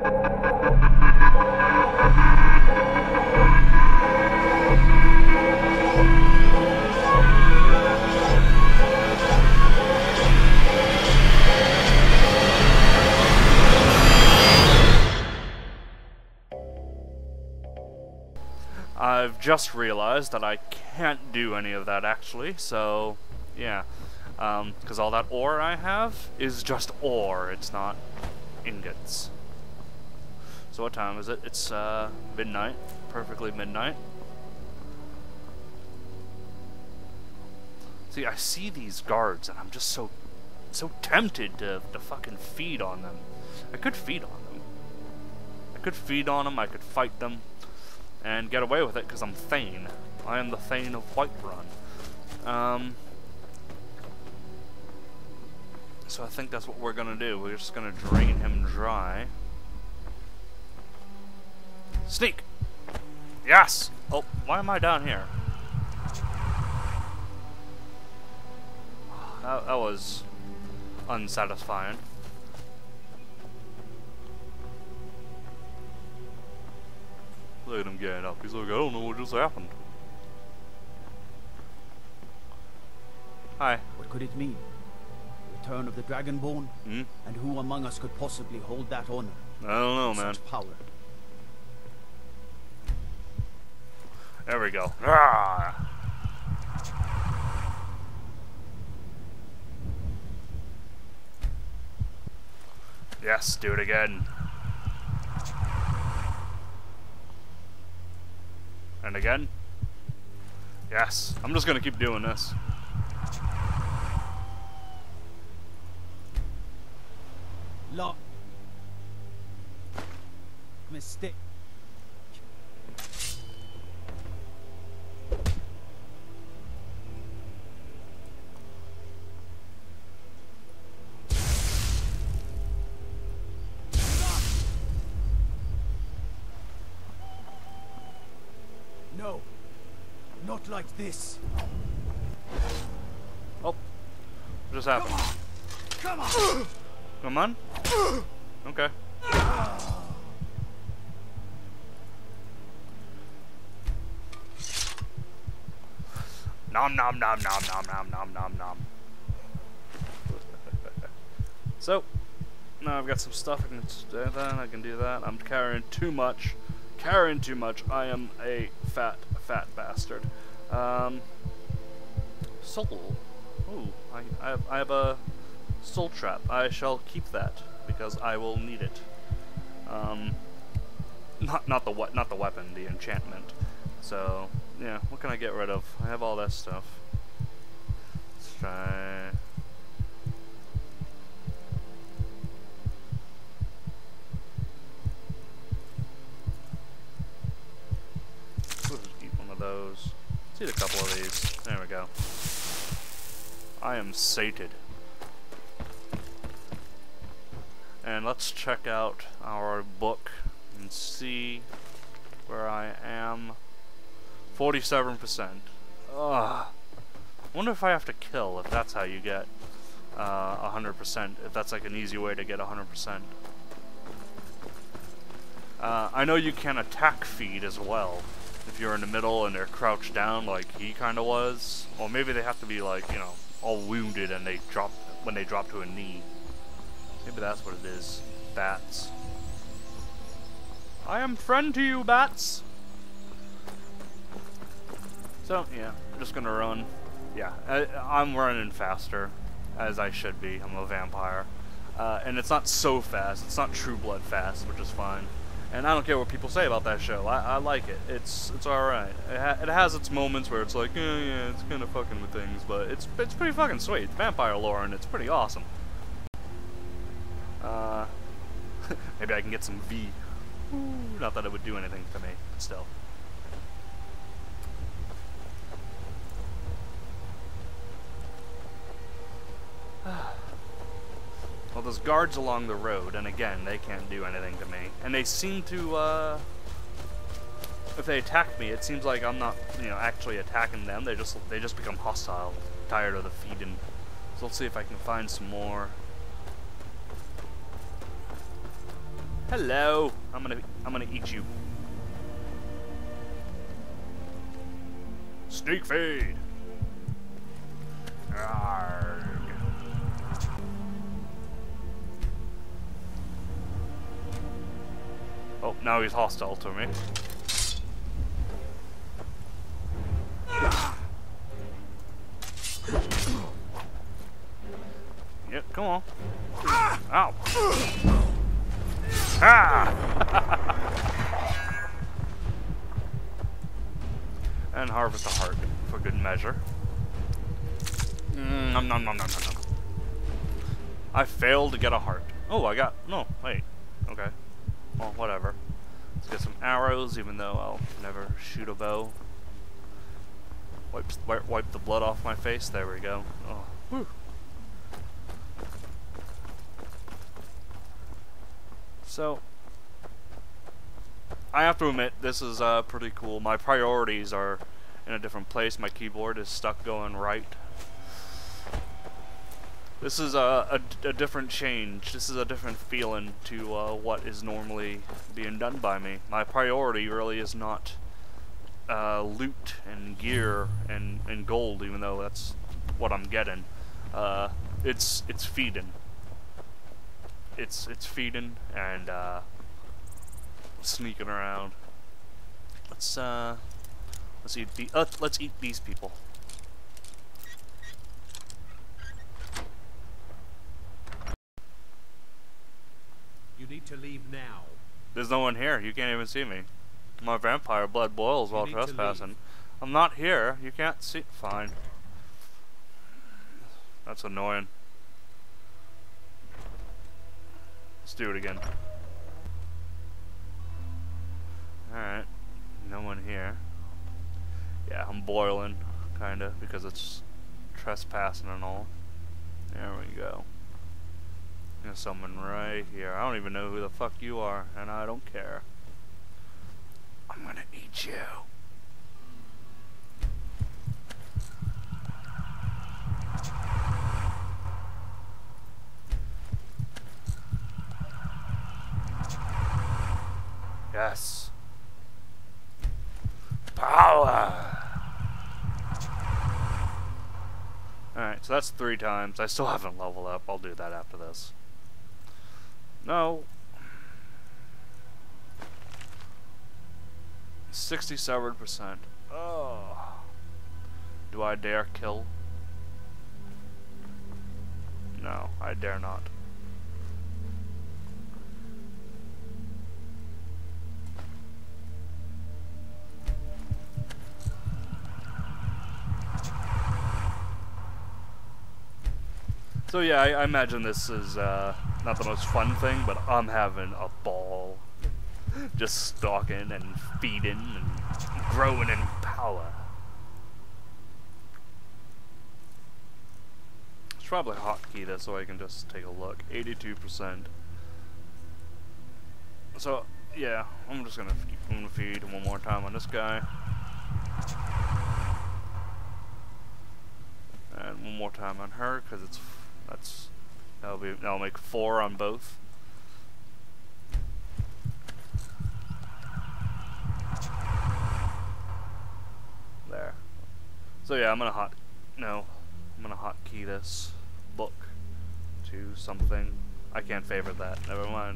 I've just realized that I can't do any of that actually, so yeah. Because all that ore I have is just ore, it's not ingots. So what time is it? It's midnight, perfectly midnight. See, I see these guards and I'm just so tempted to fucking feed on them. I could feed on them. I could feed on them, I could fight them, and get away with it because I'm Thane. I am the Thane of Whiterun. So I think that's what we're gonna do. We're just gonna drain him dry. Sneak! Yes! Oh, why am I down here? That was unsatisfying. Look at him getting up. He's like, I don't know what just happened. Hi. What could it mean? The return of the Dragonborn? Hmm? And who among us could possibly hold that honor? I don't know, man. Such power. There we go. Ah! Yes, do it again. And again. Yes, I'm just gonna keep doing this. Lock. Mistake. No, not like this. Oh, what just happened? Come on. Come on. Okay. Nom nom nom nom nom nom nom nom nom. So, now I've got some stuff I can do that. I can do that. I'm carrying too much. Carrying too much. I am a fat bastard. Soul. Ooh, I have a soul trap. I shall keep that because I will need it. Not the weapon, the enchantment. So yeah, what can I get rid of? I have all that stuff. Let's try. We'll just eat one of those. Let's eat a couple of these. There we go. I am sated. And let's check out our book and see where I am. 47%. Ugh. I wonder if I have to kill, if that's how you get 100%. If that's like an easy way to get 100%. I know you can attack feed as well. If you're in the middle and they're crouched down like he kind of was. Or maybe they have to be like, you know, all wounded and they drop when they drop to a knee. Maybe that's what it is. Bats. I am friend to you, bats! So, yeah, I'm just gonna run. Yeah, I'm running faster, as I should be. I'm a vampire. And it's not so fast. It's not True Blood fast, which is fine. And I don't care what people say about that show. I like it. It's alright. It has its moments where it's like, yeah, it's kind of fucking with things, but it's pretty fucking sweet. It's vampire lore, and it's pretty awesome. Maybe I can get some V. Ooh, not that it would do anything to me, but still. Well, there's guards along the road, and again, they can't do anything to me. And they seem to, if they attack me, it seems like I'm not, you know, actually attacking them. They just become hostile, tired of the feeding. So let's see if I can find some more. Hello. I'm gonna eat you. Sneak feed. Arrgh. Oh, now he's hostile to me. Yep, come on. Ow. Ah! And harvest a heart for good measure. Nom nom nom nom nom nom. I failed to get a heart. Oh, I got... No, wait. Okay. Well, whatever. Let's get some arrows, even though I'll never shoot a bow. Wipe the blood off my face. There we go. Oh. Whew. So, I have to admit, this is pretty cool. My priorities are in a different place. My keyboard is stuck going right. This is a different change. This is a different feeling to what is normally being done by me. My priority really is not loot and gear and gold, even though that's what I'm getting. It's feeding. It's feeding and sneaking around. Let's eat these people. You need to leave now. There's no one here. You can't even see me. My vampire blood boils while trespassing. I'm not here. You can't see. Fine. That's annoying. Let's do it again. Alright. No one here. Yeah, I'm boiling, kinda, because it's trespassing and all. There we go. There's someone right here. I don't even know who the fuck you are, and I don't care. I'm gonna eat you. Yes. Power! Alright, so that's 3 times. I still haven't leveled up. I'll do that after this. No. 67%. Oh. Do I dare kill? No, I dare not. So yeah, I imagine this is not the most fun thing, but I'm having a ball. Just stalking and feeding and growing in power. Should probably hotkey this so I can just take a look. 82%. So yeah, I'm gonna feed one more time on this guy. And one more time on her, because that'll make 4 on both. There. So yeah, I'm gonna hotkey this book to something. I can't favorite that. Never mind.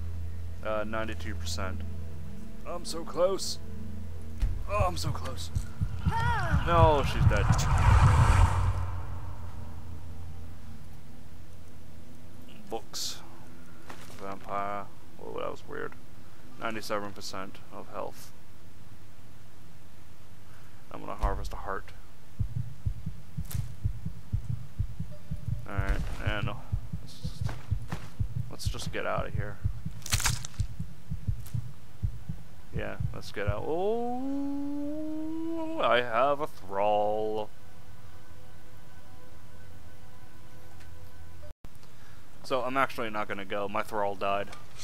92%. I'm so close. Oh, I'm so close. No, she's dead. Books. Vampire. Oh, that was weird. 97% of health. I'm gonna harvest a heart. Alright, and let's just get out of here. Yeah, let's get out. Oh, I have a thrall. So I'm actually not gonna go. My thrall died.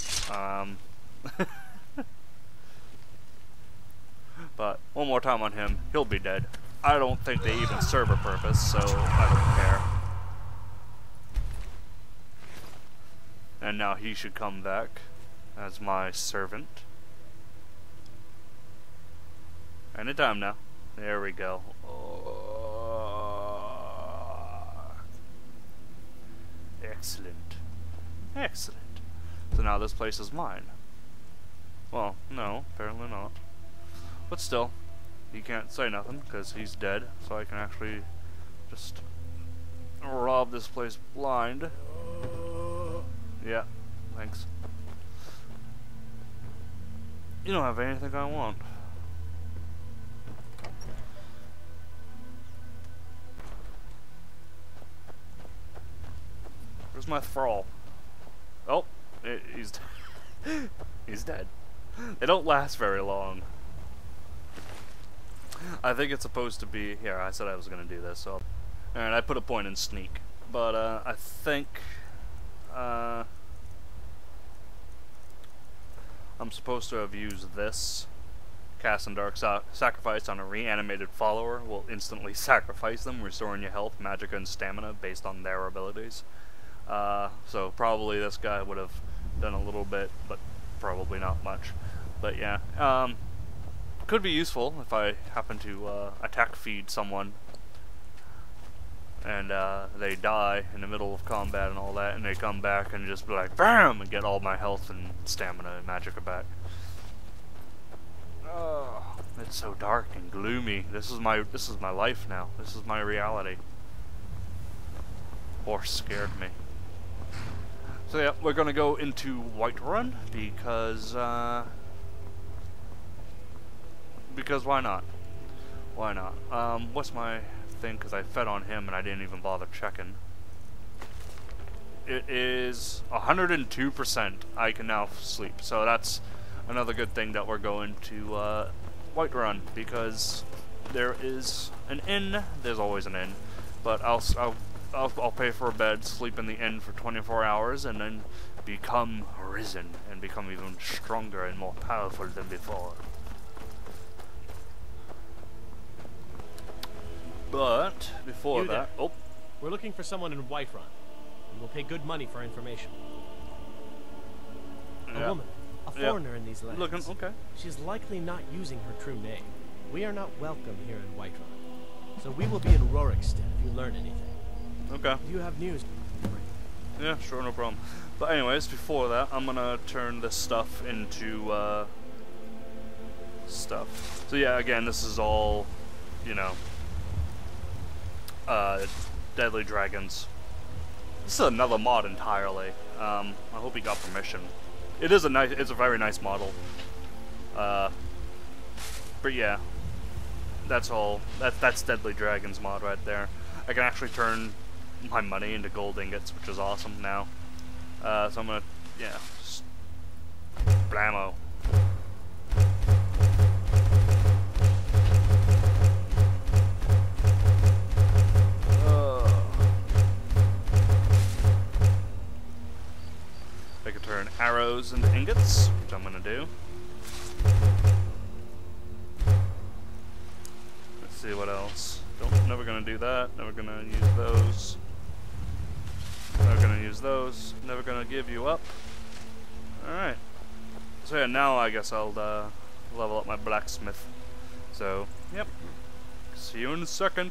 But one more time on him, he'll be dead. I don't think they even serve a purpose, so I don't care. And now he should come back. as my servant. Anytime now. There we go. Excellent. Excellent. So now this place is mine. Well, no, apparently not. But still, he can't say nothing because he's dead, so I can actually just rob this place blind. Yeah, thanks. You don't have anything I want. Where's my thrall? Oh, he's he's dead. They don't last very long. I think it's supposed to be here. I said I was gonna do this, so and I put a point in sneak, but I think I'm supposed to have used this. Cast and Dark Sacrifice on a reanimated follower will instantly sacrifice them, restoring your health, magicka, and stamina based on their abilities. So probably this guy would have done a little bit, but probably not much. But yeah, could be useful if I happen to attack feed someone and they die in the middle of combat and all that, and they come back and just be like BAM! And get all my health and stamina and magicka back. Oh, it's so dark and gloomy. This is my life now. This is my reality. Horse scared me. So yeah, we're gonna go into Whiterun because why not? Why not? What's my thing? Because I fed on him and I didn't even bother checking. It is 102%. I can now sleep. So that's another good thing that we're going to Whiterun, because there is an inn. There's always an inn, but I'll pay for a bed, sleep in the inn for 24 hours, and then become risen and become even stronger and more powerful than before. But before You that, there. oh, We're looking for someone in Whiterun. We will pay good money for information. yeah. A woman, a foreigner in these lands. Looking okay. She's likely not using her true name. We are not welcome here in Whiterun. So we will be in Rorikstead if you learn anything. Okay. If you have news, Yeah, sure, no problem. But anyways, before that, I'm gonna turn this stuff into stuff. So yeah, again, this is all, you know, deadly dragons. This is another mod entirely. I hope he got permission. It's a very nice model. But yeah, that's all. That's Deadly Dragons mod right there. I can actually turn my money into gold ingots, which is awesome now. So I'm gonna, yeah, just blammo. I can turn arrows into ingots, which I'm gonna do. Let's see what else. Never gonna do that. Never gonna use those. Never gonna use those. Never gonna give you up. Alright. So yeah, now I guess I'll level up my blacksmith. So, yep. See you in a second.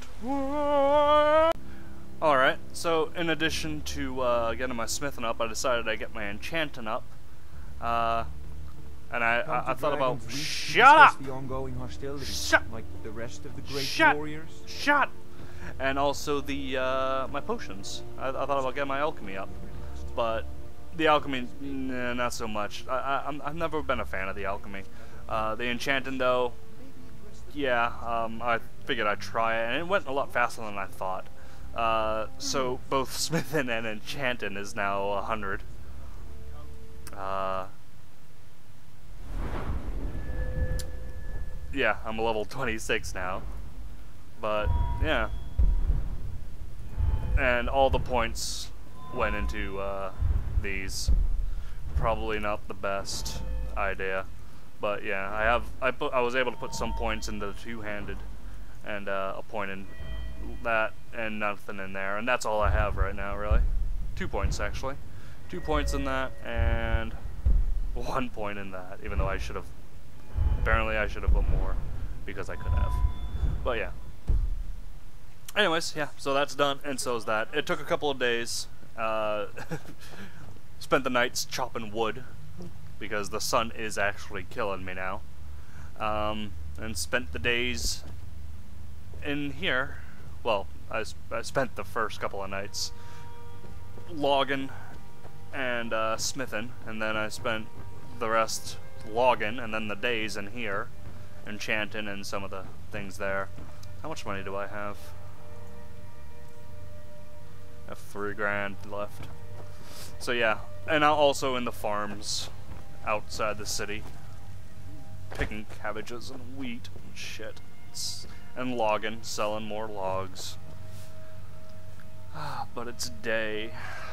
Alright, so in addition to getting my smithing up, I decided I'd get my enchanting up. And I thought about... Shut up! The ongoing hostility, Shut! like the rest of the great Shut! warriors. Shut! And also the my potions. I thought about getting my alchemy up, but the alchemy, nah, not so much. I've never been a fan of the alchemy. The enchanting though, yeah. I figured I'd try it, and it went a lot faster than I thought. So both smithing and enchanting is now 100. Yeah, I'm level 26 now. But yeah. And all the points went into these. Probably not the best idea, but yeah, I was able to put some points into the two-handed, and a point in that, and nothing in there, and that's all I have right now, really. 2 points actually, 2 points in that, and one point in that, even though I should have. Apparently, I should have put more because I could have. But yeah. Anyways, yeah. So that's done, and so is that. It took a couple of days. Spent the nights chopping wood because the sun is actually killing me now. And spent the days in here. Well, I spent the first couple of nights logging and smithing, and then I spent the rest logging, and then the days in here enchanting and some of the things there. How much money do I have? I have 3 grand left. So yeah, and I'm also in the farms outside the city, picking cabbages and wheat and shit, and logging, selling more logs. But it's day.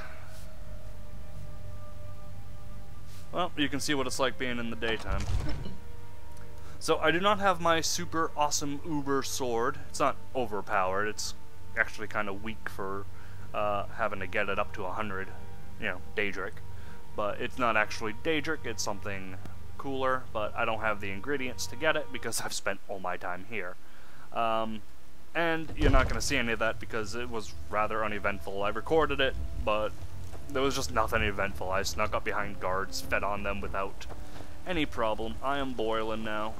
Well, you can see what it's like being in the daytime. So I do not have my super awesome uber sword. It's not overpowered. It's actually kind of weak for having to get it up to 100. You know, Daedric. But it's not actually Daedric. It's something cooler. But I don't have the ingredients to get it because I've spent all my time here. And you're not going to see any of that because it was rather uneventful. I recorded it, but there was just nothing eventful. I snuck up behind guards, fed on them without any problem. I am boiling now.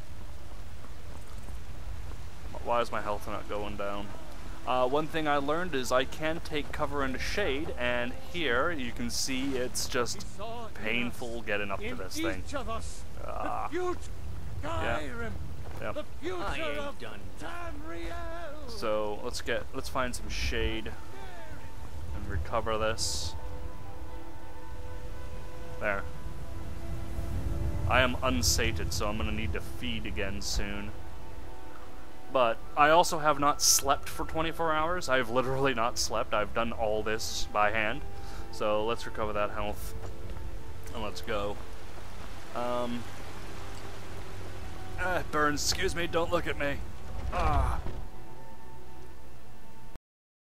Why is my health not going down? One thing I learned is I can take cover in the shade, and here you can see it's just painful getting up to this thing. Yeah. Yep. I ain't done. So let's find some shade and recover this. There. I am unsated, so I'm gonna need to feed again soon. But I also have not slept for 24 hours. I've literally not slept. I've done all this by hand. So let's recover that health. And let's go. Burns, excuse me, don't look at me.